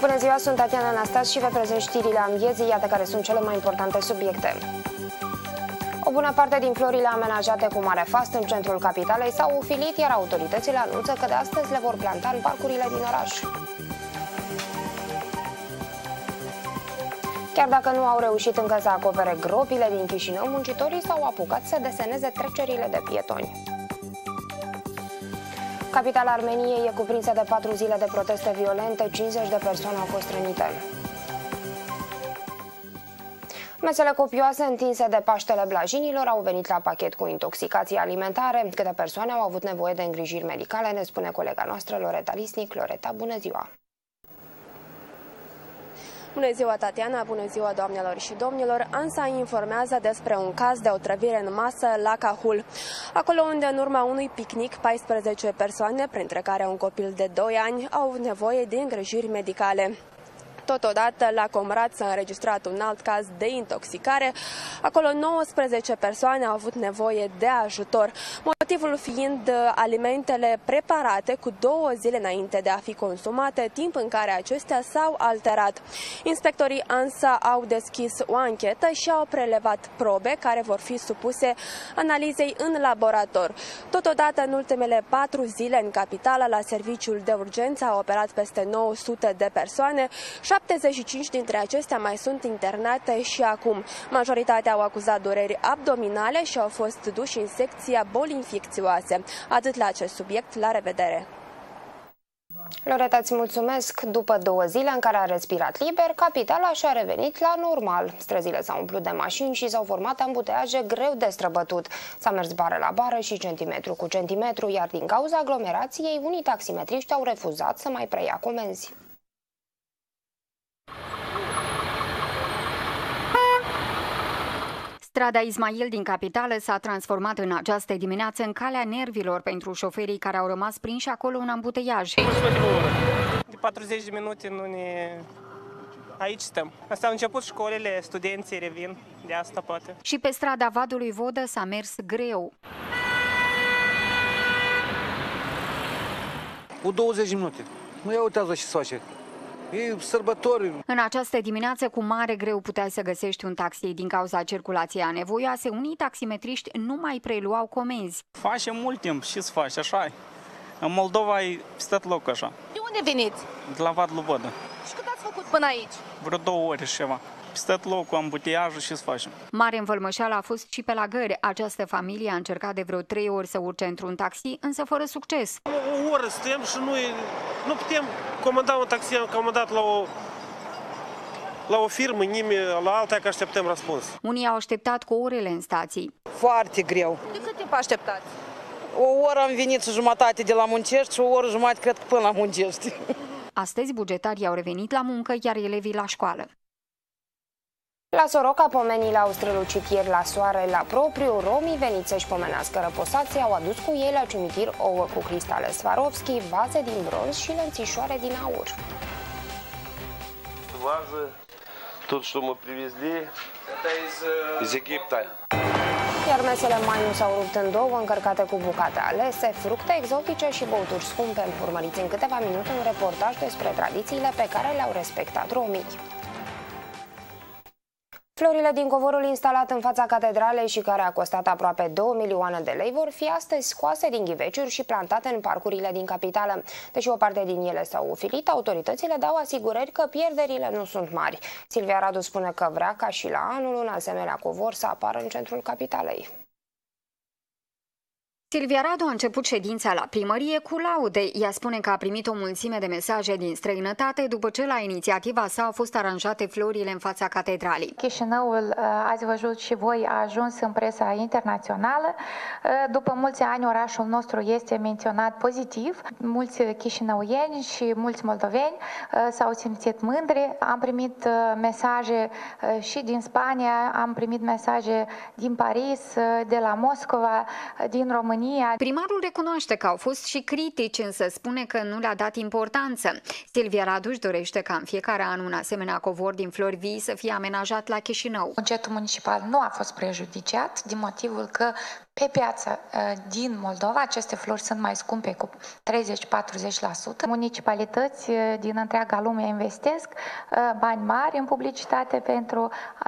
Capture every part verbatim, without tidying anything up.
Bună ziua, sunt Tatiana Anastas și vă prezint știrile amiezii, iată care sunt cele mai importante subiecte. O bună parte din florile amenajate cu mare fast în centrul capitalei s-au ufilit, iar autoritățile anunță că de astăzi le vor planta în parcurile din oraș. Chiar dacă nu au reușit încă să acopere gropile din Chișinău, muncitorii s-au apucat să deseneze trecerile de pietoni. Capitala Armeniei e cuprinsă de patru zile de proteste violente, cincizeci de persoane au fost rănite. Mesele copioase întinse de Paștele Blajinilor au venit la pachet cu intoxicații alimentare. Câte persoane au avut nevoie de îngrijiri medicale, ne spune colega noastră Loreta Lisnic. Loreta, bună ziua! Bună ziua, Tatiana! Bună ziua, doamnelor și domnilor! ANSA informează despre un caz de otrăvire în masă la Cahul. Acolo unde în urma unui picnic paisprezece persoane, printre care un copil de doi ani, au avut nevoie de îngrijiri medicale. Totodată, la Comrat s-a înregistrat un alt caz de intoxicare. Acolo nouăsprezece persoane au avut nevoie de ajutor, motivul fiind alimentele preparate cu două zile înainte de a fi consumate, timp în care acestea s-au alterat. Inspectorii ANSA au deschis o anchetă și au prelevat probe care vor fi supuse analizei în laborator. Totodată, în ultimele patru zile în capitală, la serviciul de urgență au operat peste nouă sute de persoane. șaptezeci și cinci dintre acestea mai sunt internate și acum. Majoritatea au acuzat dureri abdominale și au fost duși în secția boli infecțioase. Atât la acest subiect, la revedere! Loreta, îți mulțumesc! După două zile în care a respirat liber, capitala și-a revenit la normal. Străzile s-au umplut de mașini și s-au format ambuteiaje greu de străbătut. S-a mers bară la bară și centimetru cu centimetru, iar din cauza aglomerației, unii taximetriști au refuzat să mai preia comenzi. Strada Ismail din capitală s-a transformat în această dimineață în calea nervilor pentru șoferii care au rămas prinși acolo în ambuteiaj. De patruzeci de minute nu ne... Aici stăm. Asta au început școlile, studenții revin, de asta poate. Și pe strada Vadului Vodă s-a mers greu. Cu douăzeci de minute. Nu ia uitează ce se face. E sărbători. În această dimineață, cu mare greu puteai să găsești un taxi din cauza circulației anevoioase. Unii taximetriști nu mai preluau comenzi. Face mult timp, și să faci, așa. În Moldova e stat loc așa. De unde veniți? De la Vadul Vodă. Și cât ați făcut până aici? Vreo două ore și ceva. Stat loc cu ambuteiajul și să facem. Mare învălmășeală a fost și pe la Gări. Această familie a încercat de vreo trei ori să urce într-un taxi, însă fără succes. O oră stăm și noi nu putem comanda un taxi, am comandat la o, la o firmă, nimeni la alta, că așteptăm răspuns. Unii au așteptat cu orele în stații. Foarte greu. De cât timp așteptați? O oră am venit și jumătate de la Muncești și o oră jumătate cred că până la Muncești. Astăzi bugetarii au revenit la muncă, iar elevii la școală. La Soroca, pomenile au strălucit ieri la soare la propriu. Romii veniți să-și pomenească răposații au adus cu ei la cimitir ouă cu cristale Swarovski, vaze din bronz și lănțișoare din aur. Vază, tot ce mă привезли из Египта. Iar mesele mai nu s-au rupt în două, încărcate cu bucate alese, fructe exotice și băuturi scumpe. Urmăriți în câteva minute un reportaj despre tradițiile pe care le-au respectat romii. Florile din covorul instalat în fața catedralei și care a costat aproape două milioane de lei vor fi astăzi scoase din ghiveciuri și plantate în parcurile din capitală. Deși o parte din ele s-au ufilit, autoritățile dau asigurări că pierderile nu sunt mari. Silvia Radu spune că vrea ca și la anul un asemenea covor să apară în centrul capitalei. Silvia Radu a început ședința la primărie cu laude. Ea spune că a primit o mulțime de mesaje din străinătate după ce la inițiativa sa au fost aranjate florile în fața catedralei. Chișinăul, ați văzut și voi, a ajuns în presa internațională. După mulți ani, orașul nostru este menționat pozitiv. Mulți chișinăuieni și mulți moldoveni s-au simțit mândri. Am primit mesaje și din Spania, am primit mesaje din Paris, de la Moscova, din România. Primarul recunoaște că au fost și critici, însă spune că nu le-a dat importanță. Silvia Radu își dorește ca în fiecare an un asemenea covor din flori vii să fie amenajat la Chișinău. Bugetul municipal nu a fost prejudiciat din motivul că Pe piața din Moldova, aceste flori sunt mai scumpe cu treizeci-patruzeci la sută. Municipalități din întreaga lume investesc bani mari în publicitate pentru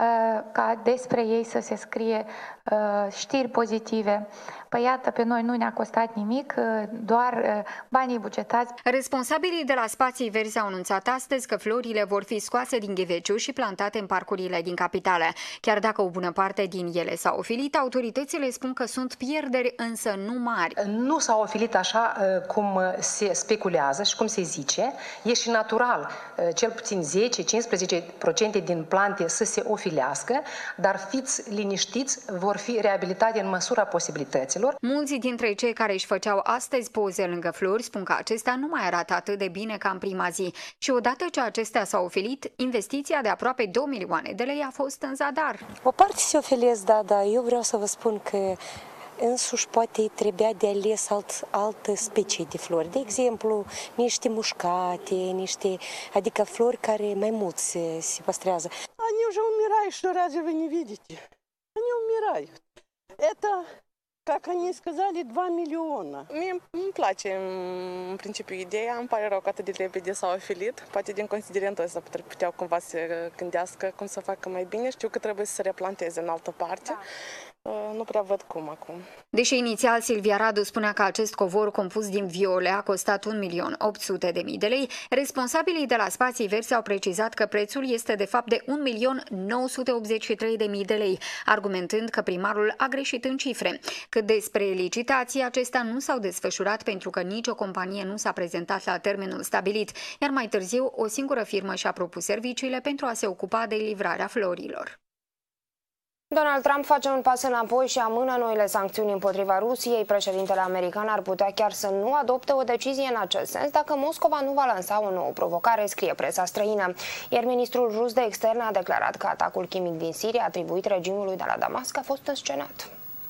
ca despre ei să se scrie știri pozitive. Păi iată, pe noi nu ne-a costat nimic, doar banii bugetați. Responsabilii de la Spații Verzi au anunțat astăzi că florile vor fi scoase din ghiveciu și plantate în parcurile din capitală. Chiar dacă o bună parte din ele s-au ofilit, autoritățile spun că sunt pierderi, însă nu mari. Nu s-au ofilit așa cum se speculează și cum se zice. E și natural, cel puțin zece-cincisprezece la sută din plante să se ofilească, dar fiți liniștiți, vor fi reabilitate în măsura posibilităților. Mulți dintre cei care își făceau astăzi poze lângă flori spun că acestea nu mai arată atât de bine ca în prima zi. Și odată ce acestea s-au ofilit, investiția de aproape două milioane de lei a fost în zadar. O parte se ofilez, da, da. Eu vreau să vă spun că însuși poate trebuia de ales alt, altă specie de flori. De exemplu, niște mușcate, niște, adică flori care mai mult se, se păstrează. Они уже умирают, что разве вы не видите? Они умирают. Это, как они сказали, два миллиона. Mie îmi place în principiu ideea, îmi pare rău că atât de repede s-au ofilit. Poate din considerentul ăsta puteau cumva să gândească cum să facă mai bine. Știu că trebuie să se replanteze în altă parte. Da. Nu prea văd cum acum. Deși inițial Silvia Radu spunea că acest covor compus din viole a costat un milion opt sute de mii de lei, responsabilii de la Spații Verzi au precizat că prețul este de fapt de un milion nouă sute optzeci și trei de mii de lei, argumentând că primarul a greșit în cifre. Cât despre licitații, acestea nu s-au desfășurat pentru că nicio companie nu s-a prezentat la termenul stabilit, iar mai târziu o singură firmă și-a propus serviciile pentru a se ocupa de livrarea florilor. Donald Trump face un pas înapoi și amână noile sancțiuni împotriva Rusiei. Președintele american ar putea chiar să nu adopte o decizie în acest sens dacă Moscova nu va lansa o nouă provocare, scrie presa străină. Iar ministrul rus de externe a declarat că atacul chimic din Siria, atribuit regimului de la Damasc, a fost înscenat.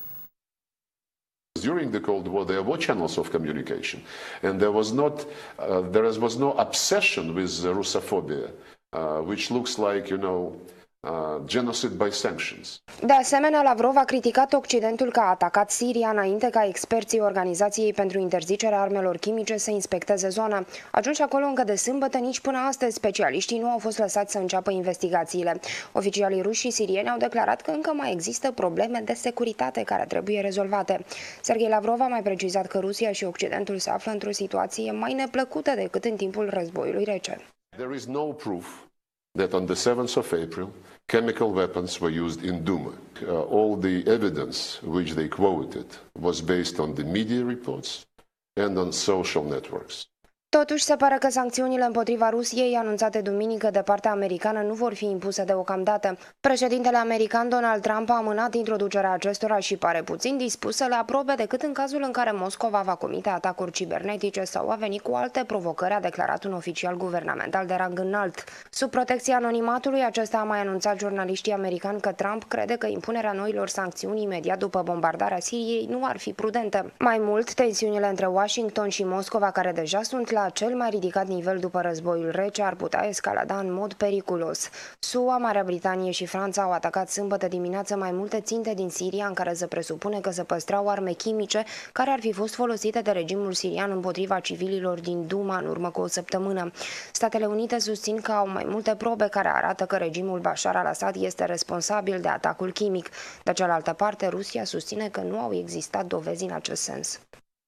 During the Cold War, there were channels of communication, and there was not, uh, there was no obsession with Russophobia, uh, which looks like, you know, Uh, genocide by sanctions. De asemenea, Lavrov a criticat Occidentul că a atacat Siria înainte ca experții Organizației pentru Interzicerea Armelor Chimice să inspecteze zona. Ajunși acolo încă de sâmbătă, nici până astăzi specialiștii nu au fost lăsați să înceapă investigațiile. Oficialii ruși și sirieni au declarat că încă mai există probleme de securitate care trebuie rezolvate. Sergei Lavrov a mai precizat că Rusia și Occidentul se află într-o situație mai neplăcută decât în timpul războiului rece. There is no proof that on the seventh of April chemical weapons were used in Duma. Uh, all the evidence which they quoted was based on the media reports and on social networks. Totuși, se pare că sancțiunile împotriva Rusiei anunțate duminică de partea americană nu vor fi impuse deocamdată. Președintele american Donald Trump a amânat introducerea acestora și pare puțin dispus să le aprobe decât în cazul în care Moscova va comite atacuri cibernetice sau va veni cu alte provocări, a declarat un oficial guvernamental de rang înalt. Sub protecția anonimatului, acesta a mai anunțat jurnaliștii americani că Trump crede că impunerea noilor sancțiuni imediat după bombardarea Siriei nu ar fi prudentă. Mai mult, tensiunile între Washington și Moscova, care deja sunt la cel mai ridicat nivel după războiul rece, ar putea escalada în mod periculos. S U A, Marea Britanie și Franța au atacat sâmbătă dimineață mai multe ținte din Siria în care se presupune că se păstrau arme chimice care ar fi fost folosite de regimul sirian împotriva civililor din Duma în urmă cu o săptămână. Statele Unite susțin că au mai multe probe care arată că regimul Bashar al-Assad este responsabil de atacul chimic. De cealaltă parte, Rusia susține că nu au existat dovezi în acest sens.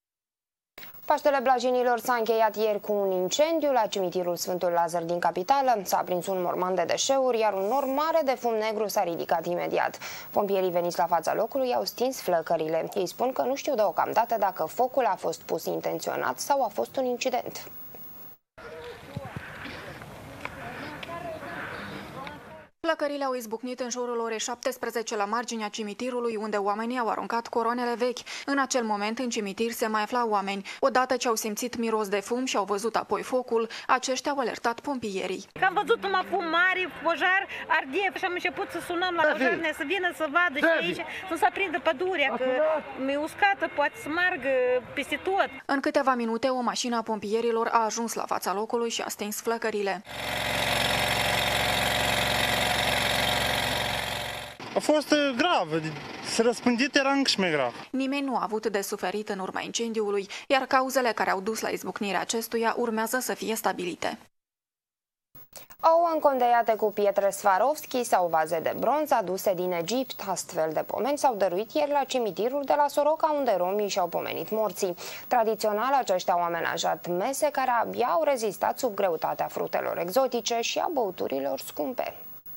Paștele Blajinilor s-a încheiat ieri cu un incendiu la cimitirul Sfântul Lazar din capitală. S-a aprins un morman de deșeuri, iar un nor mare de fum negru s-a ridicat imediat. Pompierii veniți la fața locului au stins flăcările. Ei spun că nu știu deocamdată dacă focul a fost pus intenționat sau a fost un incident. Flăcările au izbucnit în jurul orei șaptesprezece la marginea cimitirului, unde oamenii au aruncat coroanele vechi. În acel moment, în cimitir se mai aflau oameni. Odată ce au simțit miros de fum și au văzut apoi focul, aceștia au alertat pompierii. Am văzut numai fum mare, pojar, ardie și am început să sunăm la pojarne să vină să vadă și aici să se aprindă pădurea, că e uscată, poate să meargă peste tot. În câteva minute, o mașină a pompierilor a ajuns la fața locului și a stins flăcările. A fost grav, se răspândit era încă și mai grav. Nimeni nu a avut de suferit în urma incendiului, iar cauzele care au dus la izbucnirea acestuia urmează să fie stabilite. Au încondeiate cu pietre Swarovski sau vaze de bronz aduse din Egipt. Astfel de pomeni s-au dăruit ieri la cimitirul de la Soroca, unde romii și-au pomenit morții. Tradițional, aceștia au amenajat mese care abia au rezistat sub greutatea fructelor exotice și a băuturilor scumpe.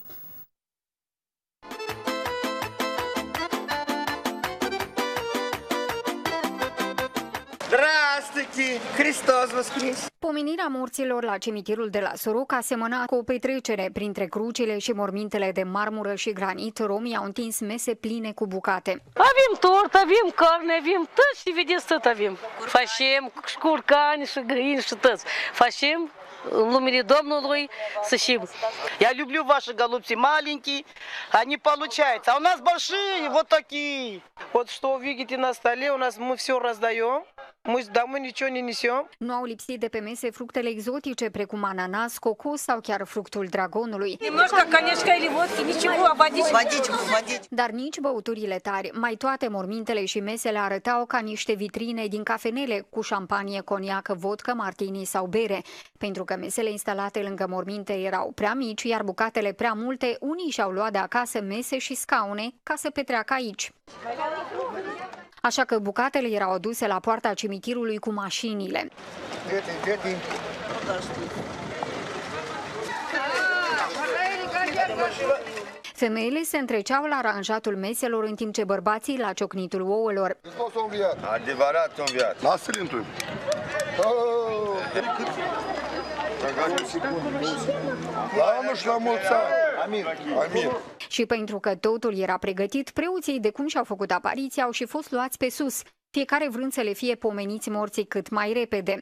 Здравствуйте! Hristos воскрес! Pomenirea morților la cimitirul de la Soroca semăna cu o petrecere. Printre crucile și mormintele de marmură și granit, romii au întins mese pline cu bucate. Avem tort, avem carne, avem tot și vedeți tot avem. Facem curcani și găini și tot. Facem în numele Domnului să știm. Я люблю ваши голубцы маленькие, они получаются. А у нас большие, вот такие. Вот что вы видите на столе, у нас мы все раздаем. Мы домой ничего не несем. Nu au lipsit de pe mese fructele exotice, precum ananas, cocos sau chiar fructul dragonului. Немножко коньячка или водки, ничего, водичку. Водичку, водичку. Dar nici băuturile tari. Mai toate mormintele și mesele arătau ca niște vitrine din cafenele cu șampanie, coniac, vodcă, martini sau bere. Pentru că mesele instalate lângă morminte erau prea mici, iar bucatele prea multe, unii și-au luat de acasă mese și scaune ca să petreacă aici. Așa că bucatele erau aduse la poarta cimitirului cu mașinile. Femeile se întreceau la aranjatul meselor, în timp ce bărbații la ciocnitul ouălor. Adevărat un viață. Lasă-l întâi. La anul și la mulți ani. Amin. Amin. Și pentru că totul era pregătit, preoții de cum și-au făcut apariția au și fost luați pe sus, fiecare vrând să le fie pomeniți morții cât mai repede.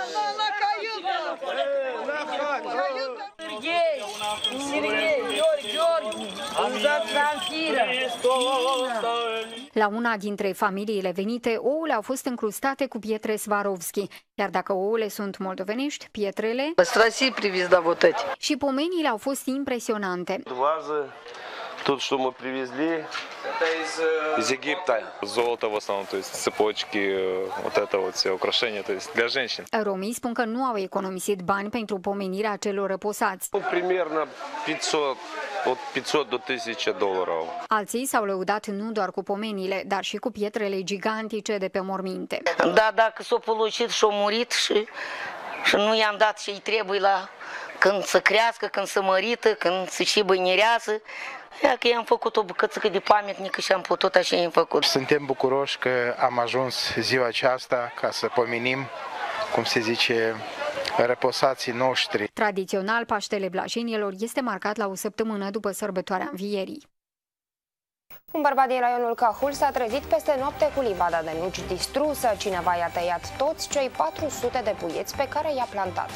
La una dintre familiile venite, ouăle au fost încrustate cu pietre Swarovski, iar dacă ouăle sunt moldovenești, pietrele și pomeniile au fost impresionante. Тут, что мы привезли, это из, из Египта. Золото в основном, то есть цепочки, вот это вот все украшения, то есть для женщин. Romii spun că nu au economisit bani pentru pomenirea celor răposați. Примерно пятьсот, от пятьсот до тысячи долларов. Alții s-au lăudat nu doar cu pomenile, dar și cu pietrele gigantice de pe morminte. Da, dacă s-au folosit și-au murit și, și nu i-am dat ce-i trebuie la când să crească, când să mărită, când să și băinerează. Ia că i-am făcut o bucățică de pametnică și am putut așa i-am făcut. Suntem bucuroși că am ajuns ziua aceasta ca să pomenim, cum se zice, răposații noștri. Tradițional, Paștele Blajenilor este marcat la o săptămână după sărbătoarea Învierii. Un bărbat din raionul Cahul s-a trezit peste noapte cu livada de nuci distrusă. Cineva i-a tăiat toți cei patru sute de puieți pe care i-a plantat.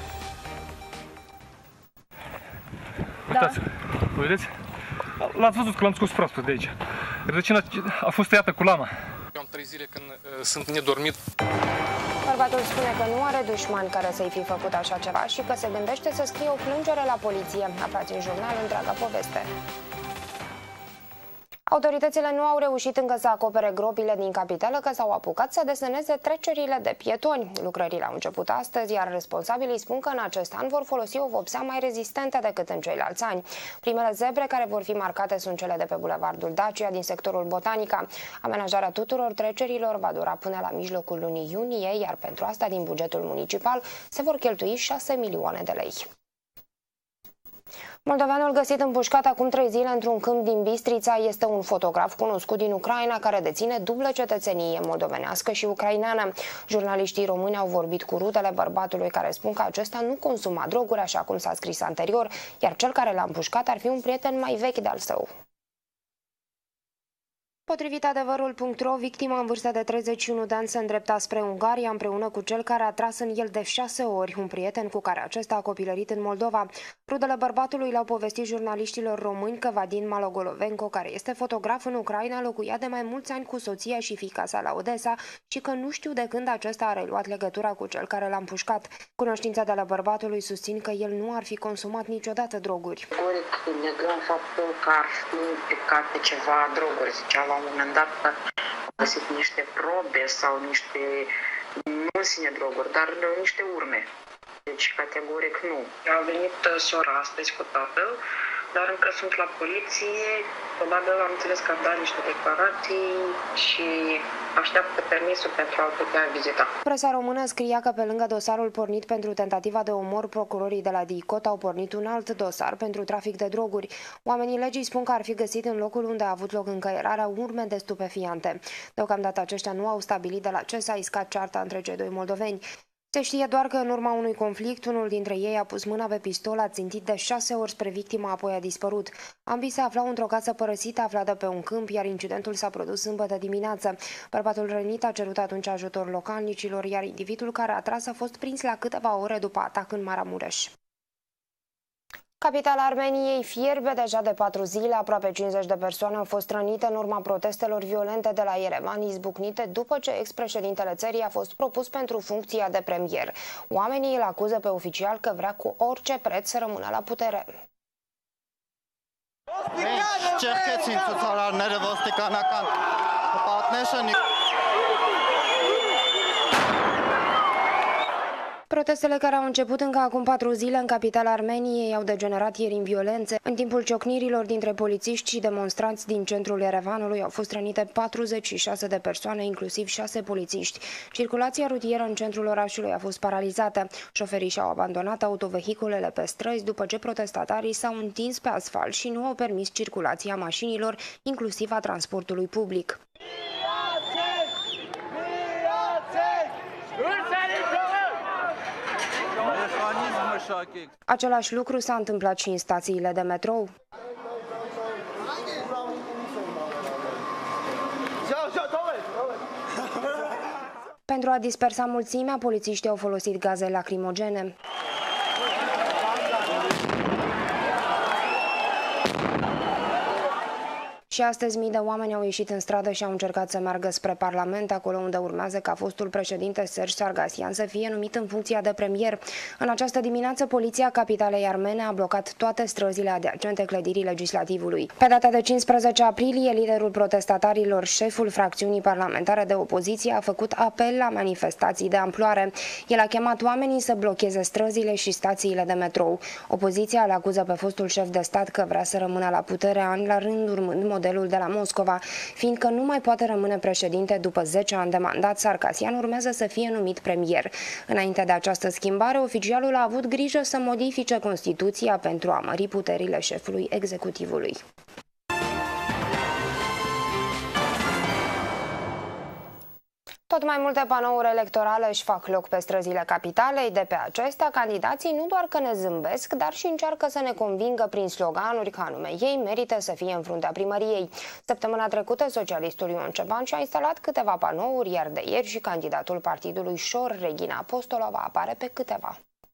Uitați, da. Vedeți? L-ați văzut că l-am scos proaspăt de aici. Rădăcina a fost tăiată cu lama. Eu am trei zile când uh, sunt nedormit. Bărbatul spune că nu are dușmani care să-i fi făcut așa ceva și că se gândește să scrie o plângere la poliție. Aflați în jurnal întreaga poveste. Autoritățile nu au reușit încă să acopere gropile din capitală, că s-au apucat să deseneze trecerile de pietoni. Lucrările au început astăzi, iar responsabilii spun că în acest an vor folosi o vopsea mai rezistentă decât în ceilalți ani. Primele zebre care vor fi marcate sunt cele de pe bulevardul Dacia din sectorul Botanica. Amenajarea tuturor trecerilor va dura până la mijlocul lunii iunie, iar pentru asta din bugetul municipal se vor cheltui șase milioane de lei. Moldoveanul găsit împușcat acum trei zile într-un câmp din Bistrița este un fotograf cunoscut din Ucraina care deține dublă cetățenie moldovenească și ucraineană. Jurnaliștii români au vorbit cu rudele bărbatului care spun că acesta nu consuma droguri, așa cum s-a scris anterior, iar cel care l-a împușcat ar fi un prieten mai vechi de-al său. Potrivit adevărul punct ro, victima în vârstă de treizeci și unu de ani se îndrepta spre Ungaria împreună cu cel care a tras în el de șase ori, un prieten cu care acesta a copilărit în Moldova. Rudele bărbatului le-au povestit jurnaliștilor români că Vadin Malogolovenko, care este fotograf în Ucraina, locuia de mai mulți ani cu soția și fiica sa la Odessa și că nu știu de când acesta a reluat legătura cu cel care l-a împușcat. Cunoștințele ale bărbatului susțin că el nu ar fi consumat niciodată droguri. Categoric negăm faptul că ar fi implicat pe ceva droguri, zicea la un moment dat că au găsit niște probe sau niște, nu în sine droguri, dar niște urme. Deci categoric nu. A venit sora astăzi cu tatăl, dar încă sunt la poliție, probabil am înțeles că am dat niște declarații și așteaptă permisul pentru a putea vizita. Presa română scria că pe lângă dosarul pornit pentru tentativa de omor, procurorii de la DICOT au pornit un alt dosar pentru trafic de droguri. Oamenii legii spun că ar fi găsit în locul unde a avut loc încăierarea urme de stupefiante. Deocamdată aceștia nu au stabilit de la ce s-a iscat cearta între cei doi moldoveni. Se știe doar că în urma unui conflict, unul dintre ei a pus mâna pe pistol, a țintit de șase ori spre victima, apoi a dispărut. Ambii se aflau într-o casă părăsită aflată pe un câmp, iar incidentul s-a produs sâmbătă dimineață. Bărbatul rănit a cerut atunci ajutor localnicilor, iar individul care a tras a fost prins la câteva ore după atac în Maramureș. Capitala Armeniei fierbe deja de patru zile. Aproape cincizeci de persoane au fost rănite în urma protestelor violente de la Yerevan, izbucnite după ce ex-președintele țării a fost propus pentru funcția de premier. Oamenii îl acuză pe oficial că vrea cu orice preț să rămână la putere. Protestele care au început încă acum patru zile în capitala Armeniei au degenerat ieri în violențe. În timpul ciocnirilor dintre polițiști și demonstranți din centrul Yerevanului au fost rănite patruzeci și șase de persoane, inclusiv șase polițiști. Circulația rutieră în centrul orașului a fost paralizată. Șoferii și-au abandonat autovehiculele pe străzi după ce protestatarii s-au întins pe asfalt și nu au permis circulația mașinilor, inclusiv a transportului public. Același lucru s-a întâmplat și în stațiile de metrou. Pentru a dispersa mulțimea, polițiștii au folosit gaze lacrimogene. Și astăzi mii de oameni au ieșit în stradă și au încercat să meargă spre Parlament, acolo unde urmează ca fostul președinte Serge Sargsyan să fie numit în funcția de premier. În această dimineață, poliția capitalei armene a blocat toate străzile adiacente clădirii legislativului. Pe data de cincisprezece aprilie, liderul protestatarilor, șeful fracțiunii parlamentare de opoziție, a făcut apel la manifestații de amploare. El a chemat oamenii să blocheze străzile și stațiile de metrou. Opoziția îl acuză pe fostul șef de stat că vrea să rămână la putere ani la rând, urmând modelul de la Moscova, fiindcă nu mai poate rămâne președinte după zece ani de mandat. Sargsyan urmează să fie numit premier. Înainte de această schimbare, oficialul a avut grijă să modifice Constituția pentru a mări puterile șefului executivului. Tot mai multe panouri electorale își fac loc pe străzile capitalei. De pe acestea, candidații nu doar că ne zâmbesc, dar și încearcă să ne convingă prin sloganuri că anume ei merită să fie în fruntea primăriei. Săptămâna trecută, socialistul Ion Ceban și-a instalat câteva panouri, iar de ieri și candidatul partidului Șor, Regina Apostolova, apare pe câteva.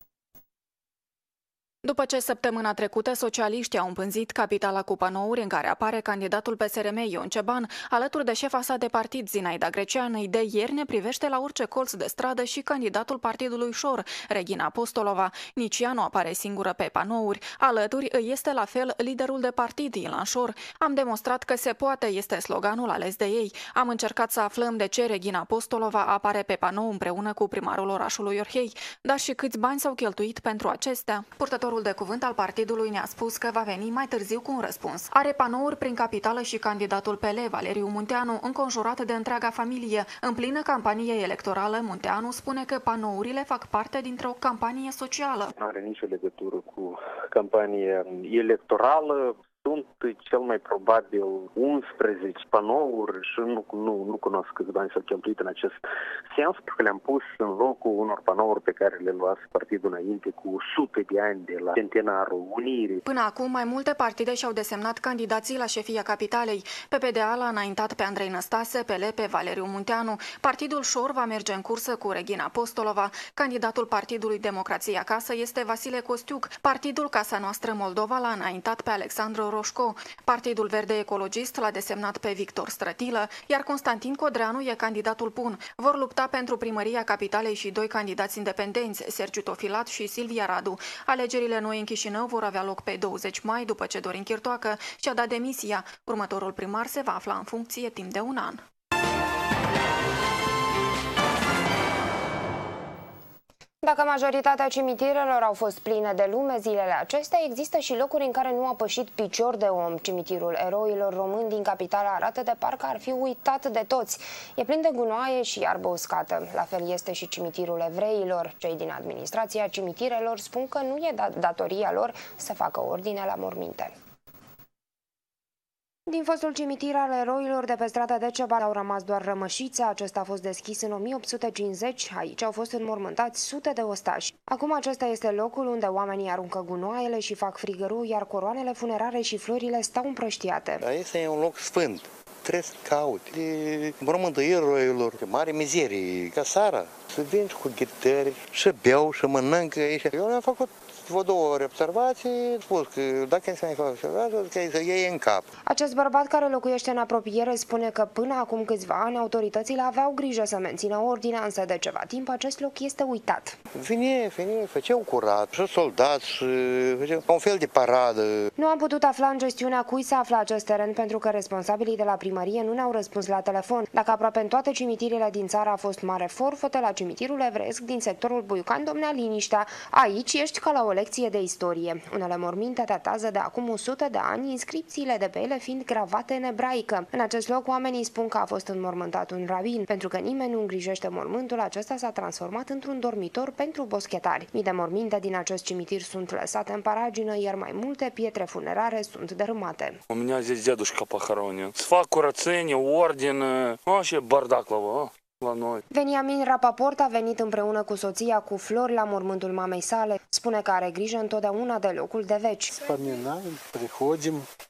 După ce săptămâna trecută socialiștii au împânzit capitala cu panouri în care apare candidatul P S R M Ion Ceban, alături de șefa sa de partid Zinaida Greceanu, de ieri ne privește la orice colț de stradă și candidatul partidului Șor, Regina Apostolova. Nici ea nu apare singură pe panouri, alături îi este la fel liderul de partid Ilan Șor. Am demonstrat că se poate, este sloganul ales de ei. Am încercat să aflăm de ce Regina Apostolova apare pe panou împreună cu primarul orașului Orhei, dar și câți bani s-au cheltuit pentru acestea. Purtătorul de cuvânt al partidului ne-a spus că va veni mai târziu cu un răspuns. Are panouri prin capitală și candidatul P L, Valeriu Munteanu, înconjurat de întreaga familie. În plină campanie electorală, Munteanu spune că panourile fac parte dintr-o campanie socială. Nu are nicio legătură cu campania electorală. Sunt cel mai probabil unsprezece panouri și nu, nu, nu cunosc câți bani s-au cheltuit în acest sens, pentru că le-am pus în locul unor panouri pe care le luase partidul înainte cu sute de ani de la centenarul Unirii. Până acum, mai multe partide și-au desemnat candidații la șefia capitalei. P P D A l-a înaintat pe Andrei Năstase, P L pe Valeriu Munteanu. Partidul Șor va merge în cursă cu Regina Apostolova. Candidatul Partidului Democrație Acasă este Vasile Costiuc. Partidul Casa Noastră Moldova l-a înaintat pe Alexandru Roșco. Partidul Verde Ecologist l-a desemnat pe Victor Strătilă, iar Constantin Codreanu e candidatul bun. Vor lupta pentru primăria capitalei și doi candidați independenți, Sergiu Tofilat și Silvia Radu. Alegerile noi în Chișinău vor avea loc pe douăzeci mai, după ce Dorin Chirtoacă și-a dat demisia. Următorul primar se va afla în funcție timp de un an. Dacă majoritatea cimitirelor au fost pline de lume zilele acestea, există și locuri în care nu a pășit picior de om. Cimitirul eroilor români din capitală arată de parcă ar fi uitat de toți. E plin de gunoaie și iarbă uscată. La fel este și cimitirul evreilor. Cei din administrația cimitirelor spun că nu e datoria lor să facă ordine la morminte. Din fostul cimitir al eroilor de pe strada Decebal au rămas doar rămășițe. Acesta a fost deschis în o mie opt sute cincizeci. Aici au fost înmormântați sute de ostași. Acum acesta este locul unde oamenii aruncă gunoaiele și fac frigăru, iar coroanele funerare și florile stau împrăștiate. Aici e un loc sfânt. Trebuie să cauți. De mormântul eroilor, de mare mizerie, ca Sara. Să vin cu ghitări, și beau, și mănâncă aici. Eu le-am făcut vreo două ori observații, spus că dacă se mai fac observații, că să iei în cap. Acest bărbat care locuiește în apropiere spune că până acum câțiva ani autoritățile aveau grijă să mențină ordinea, însă de ceva timp acest loc este uitat. Vine, vine, făceau curat, și soldați, și făceau un fel de paradă. Nu am putut afla în gestiunea cui se află acest teren pentru că responsabilii de la primărie nu ne-au răspuns la telefon. Dacă aproape în toate cimitirile din țară a fost mare forfătă, la cimitirul evreiesc din sectorul Buiucan domnea liniștea. Aici ești ca la o lecție de istorie. Unele morminte datează de acum o sută de ani, inscripțiile de pe ele fiind gravate în ebraică. În acest loc, oamenii spun că a fost înmormântat un rabin. Pentru că nimeni nu îngrijește mormântul, acesta s-a transformat într-un dormitor pentru boschetari. Mii de morminte din acest cimitir sunt lăsate în paragină, iar mai multe pietre funerare sunt dărâmate. У меня здесь дедушка похоронен. Să fac curățenie, ordine, așa bardac la Veniamin Rapaport a venit împreună cu soția cu flori la mormântul mamei sale. Spune că are grijă întotdeauna de locul de veci. Вспоминаем, приходим,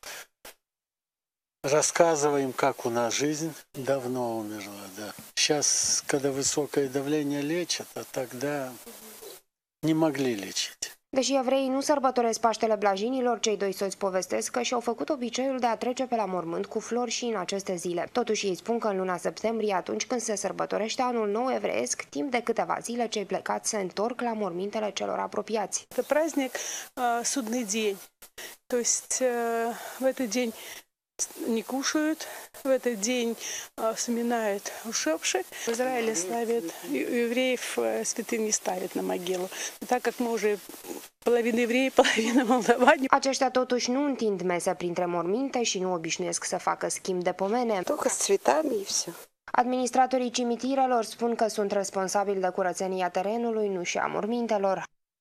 рассказываем, как у нас жизнь давно умерла. Да. Сейчас, когда высокое давление лечат, а тогда не могли лечить. Deși evreii nu sărbătoresc Paștele Blajinilor, cei doi soți povestesc că și-au făcut obiceiul de a trece pe la mormânt cu flori și în aceste zile. Totuși ei spun că în luna septembrie, atunci când se sărbătorește anul nou evreiesc, timp de câteva zile cei plecați se întorc la mormintele celor apropiați. Это праздник судный день. То есть в этот день не кушают, в этот день вспоминают ушедших. В Израиле ставят, у евреев святых не ставят на могилу. Так как мы уже половина евреи, половина молдавани. Aceștia totuși nu întind mese printre morminte și nu obișnuiesc să facă schimb de pomene. Только с цветами и все. Administratorii cimitirelor spun că sunt responsabili de curățenia terenului, nu și a mormintelor.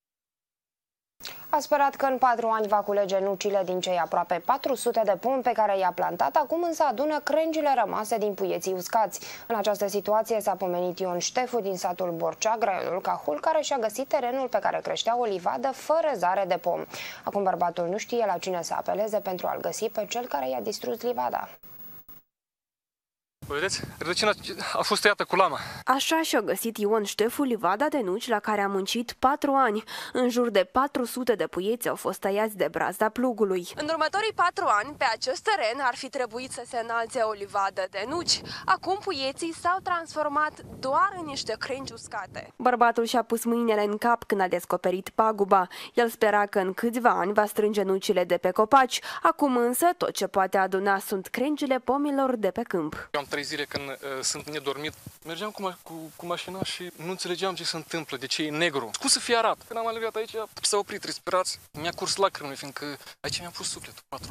A sperat că în patru ani va culege nucile din cei aproape patru sute de pomi pe care i-a plantat, acum însă adună crengile rămase din puieții uscați. În această situație s-a pomenit Ion Ștefu din satul Borcea, Graionul Cahul, care și-a găsit terenul pe care creștea o livadă fără zare de pom. Acum bărbatul nu știe la cine să apeleze pentru a-l găsi pe cel care i-a distrus livada. Vedeți? Rădăcina a fost tăiată cu lama. Așa și-a găsit Ion Ștefu livada de nuci la care a muncit patru ani. În jur de patru sute de puieți au fost tăiați de brazda plugului. În următorii patru ani, pe acest teren ar fi trebuit să se înalțe o livadă de nuci. Acum puieții s-au transformat doar în niște crengi uscate. Bărbatul și-a pus mâinile în cap când a descoperit paguba. El spera că în câțiva ani va strânge nucile de pe copaci. Acum însă tot ce poate aduna sunt crengile pomilor de pe câmp. Trei zile când uh, sunt nedormit, mergeam cu, ma cu, cu mașina și nu înțelegeam ce se întâmplă, de ce e negru. Cum să fie arat? Când am alergat aici, s-a oprit respirația, mi-a curs lacrimile, fiindcă aici mi-a pus sufletul, patru ani.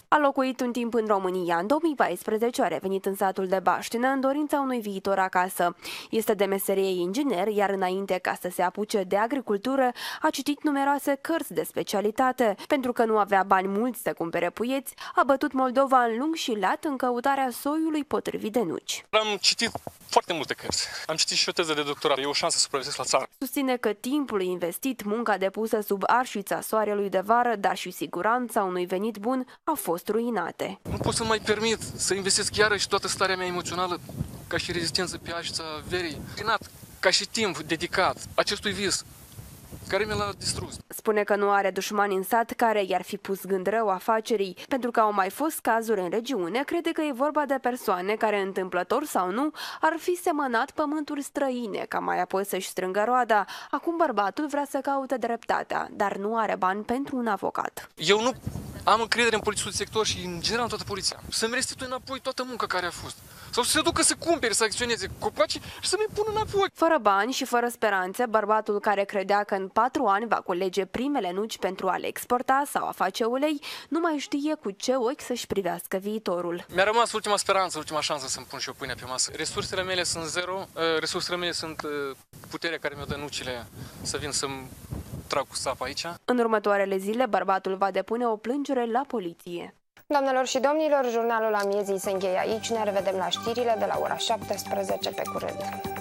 A locuit un timp în România. În două mii paisprezece a revenit în satul de Baștină în dorința unui viitor acasă. Este de meserie inginer, iar înainte ca să se apuce de agricultură, a citit numeroase cărți de specialitate. Pentru că nu avea bani mulți să cumpere puieți, a bătut Moldova în lung și lat în căutarea soiului potrivit de nuci. Am citit foarte multe cărți. Am citit și o teză de doctorat. E o șansă să supraviețuiesc la țară. Susține că timpul investit, munca depusă sub arșița soarelui de vară, dar și siguranța unui venit bun, a fost ruinate. Nu pot să mai permit să investesc iarăși toată starea mea emoțională ca și rezistență pe arșița verii. Ruinat ca și timp dedicat acestui vis care mi l-a distrus. Spune că nu are dușmani în sat care i-ar fi pus gând rău afacerii. Pentru că au mai fost cazuri în regiune, crede că e vorba de persoane care, întâmplător sau nu, ar fi semănat pământuri străine, ca mai apoi să-și strângă roada. Acum bărbatul vrea să caute dreptatea, dar nu are bani pentru un avocat. Eu nu am încredere în polițul de sector și în general în toată poliția. Să-mi restituie înapoi toată munca care a fost. Sau să se ducă să cumpere, să acționeze copacii și să mi pună înapoi. Fără bani și fără speranțe, bărbatul care credea că în patru ani va culege primele nuci pentru a le exporta sau a face ulei, nu mai știe cu ce ochi să-și privească viitorul. Mi-a rămas ultima speranță, ultima șansă să-mi pun și eu pâinea pe masă. Resursele mele sunt zero, resursele mele sunt puterea care mi-o dă nucile să vin să-mi trag cu sapa aici. În următoarele zile, bărbatul va depune o plângere la poliție. Doamnelor și domnilor, jurnalul Amiezii se încheie aici. Ne revedem la știrile de la ora șaptesprezece. Pe curând!